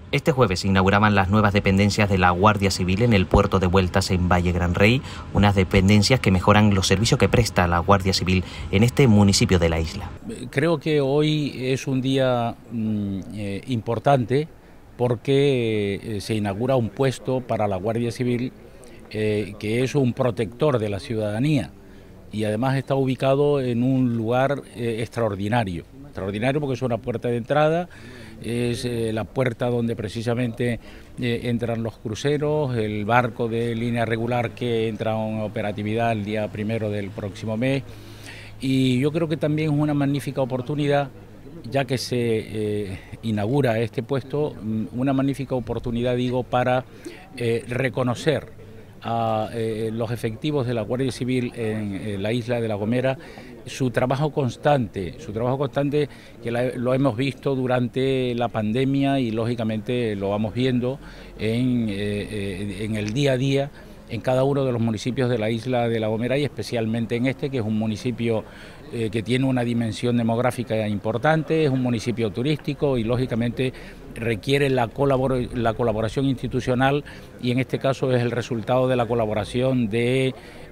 Este jueves se inauguraban las nuevas dependencias de la Guardia Civil en el puerto de Vueltas en Valle Gran Rey, unas dependencias que mejoran los servicios que presta la Guardia Civil en este municipio de la isla. Creo que hoy es un día importante porque se inaugura un puesto para la Guardia Civil que es un protector de la ciudadanía y además está ubicado en un lugar extraordinario porque es una puerta de entrada, es la puerta donde precisamente entran los cruceros, el barco de línea regular que entra en operatividad el día 1 del próximo mes, y yo creo que también es una magnífica oportunidad, ya que se inaugura este puesto, una magnífica oportunidad, digo, para reconocer a los efectivos de la Guardia Civil en la isla de La Gomera su trabajo constante que lo hemos visto durante la pandemia y lógicamente lo vamos viendo en el día a día en cada uno de los municipios de la isla de La Gomera y especialmente en este, que es un municipio que tiene una dimensión demográfica importante, es un municipio turístico y lógicamente requiere la colaboración institucional, y en este caso es el resultado de la colaboración de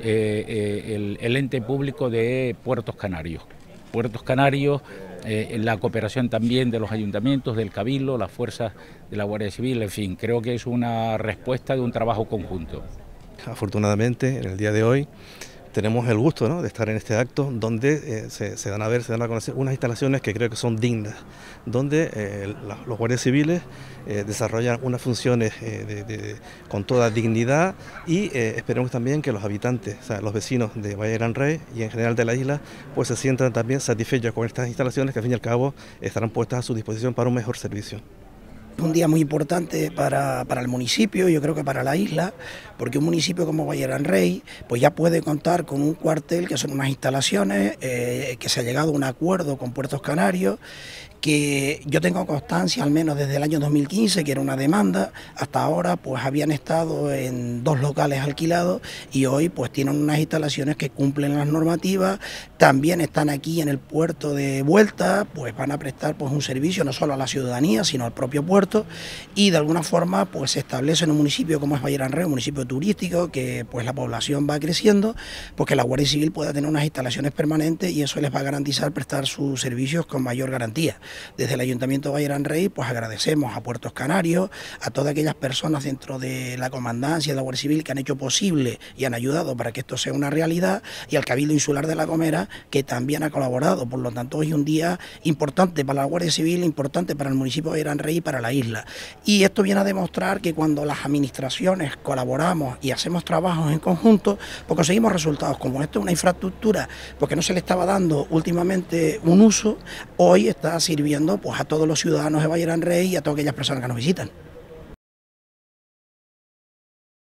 el ente público de Puertos Canarios. Puertos Canarios, la cooperación también de los ayuntamientos, del Cabildo, las fuerzas de la Guardia Civil, en fin, creo que es una respuesta de un trabajo conjunto. Afortunadamente, en el día de hoy tenemos el gusto, ¿no?, de estar en este acto donde se dan a conocer unas instalaciones que creo que son dignas, donde los guardias civiles desarrollan unas funciones con toda dignidad y esperemos también que los habitantes, o sea, los vecinos de Valle Gran Rey y en general de la isla, pues se sientan también satisfechos con estas instalaciones que al fin y al cabo estarán puestas a su disposición para un mejor servicio. Es un día muy importante para el municipio, yo creo que para la isla, porque un municipio como Valle Gran Rey pues ya puede contar con un cuartel, que son unas instalaciones que se ha llegado a un acuerdo con Puertos Canarios, que yo tengo constancia al menos desde el año 2015, que era una demanda, hasta ahora pues habían estado en 2 locales alquilados y hoy pues tienen unas instalaciones que cumplen las normativas, también están aquí en el puerto de Vuelta, pues van a prestar pues un servicio no solo a la ciudadanía sino al propio puerto, y de alguna forma pues se establece en un municipio como es Valle Gran Rey, un municipio turístico que pues la población va creciendo, pues que la Guardia Civil pueda tener unas instalaciones permanentes y eso les va a garantizar prestar sus servicios con mayor garantía. Desde el Ayuntamiento de Valle Gran Rey pues agradecemos a Puertos Canarios, a todas aquellas personas dentro de la Comandancia de la Guardia Civil que han hecho posible y han ayudado para que esto sea una realidad, y al Cabildo Insular de La Gomera, que también ha colaborado. Por lo tanto, hoy es un día importante para la Guardia Civil, importante para el municipio de Valle Gran Rey y para la isla. Y esto viene a demostrar que cuando las administraciones colaboramos y hacemos trabajos en conjunto, pues conseguimos resultados. Como esto es una infraestructura porque no se le estaba dando últimamente un uso, hoy está sirviendo pues a todos los ciudadanos de Valle Gran Rey y a todas aquellas personas que nos visitan.